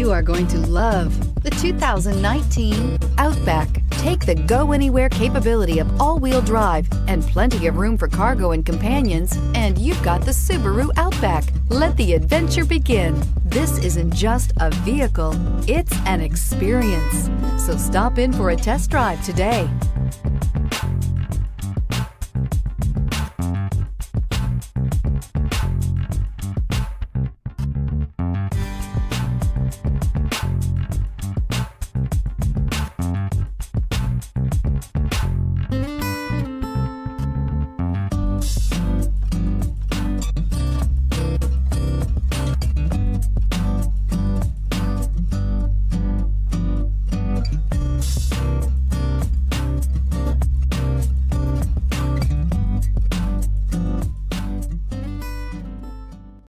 You are going to love the 2019 Outback. Take the go-anywhere capability of all-wheel drive and plenty of room for cargo and companions, and you've got the Subaru Outback. Let the adventure begin. This isn't just a vehicle, it's an experience. So stop in for a test drive today.